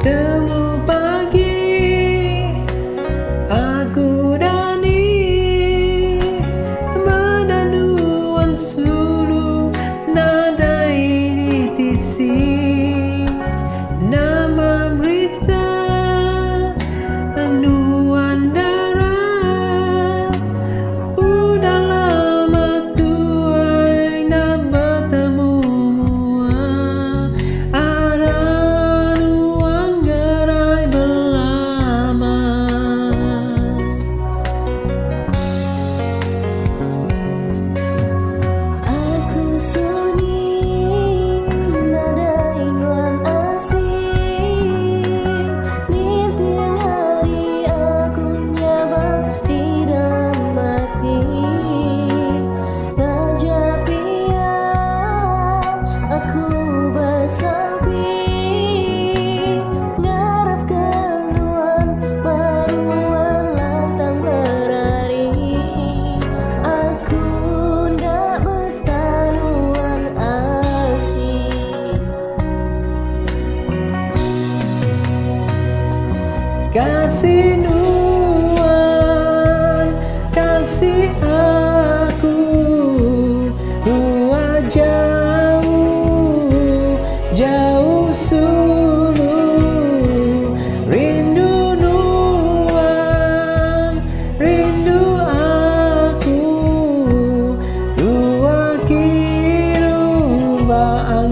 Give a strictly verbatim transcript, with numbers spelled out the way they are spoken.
Temu pagi aku dani menanuan sulu nadai tisi nama berita anuan darah udah lama tuai nak bertemu ada anuan gerai berlama aku sunyi nadai nuan asing ni tiang hari aku nyaba tidak mati tajapia aku bersampi ngarap keluar baruan lantang berari aku ndak bertaruhan asing kasih nuan kasih aku dua jauh jauh sulu rindu nuan rindu aku dua kiru